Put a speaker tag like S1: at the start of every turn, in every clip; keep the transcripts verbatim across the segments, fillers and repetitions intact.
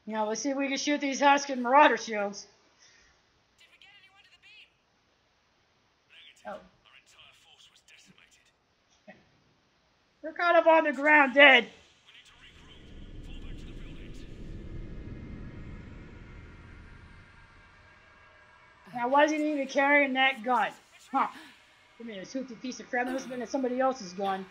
S1: Now let's see if we can shoot these Husky Marauder Shields.
S2: Did we get anyone to the beam?
S3: Negative.
S1: Oh.
S3: Our entire force was decimated.
S1: They're kind of on the ground dead.
S3: We need to regroup. Fall back to the buildings.
S1: Now, why is he even carrying that gun? Huh. Give me a hoopty piece of crap. That must have been somebody else's gun.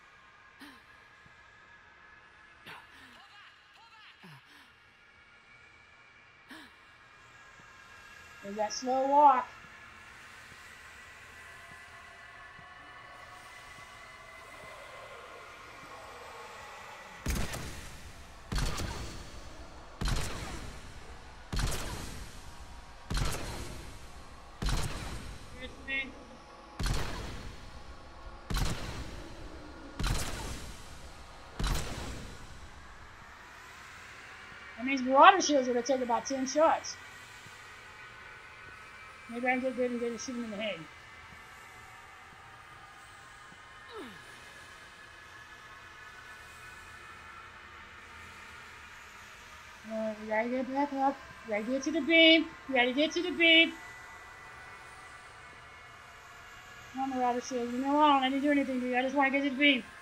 S1: There's that slow walk. That means Marauder Shields are going to take about ten shots. Maybe I can get good and get and shoot him in the head. Uh, we gotta get back up. We gotta get to the beam. We gotta get to the beam. Come on, Marauder Shields. Leave me alone. I didn't do anything to you. I just want to get to the beam.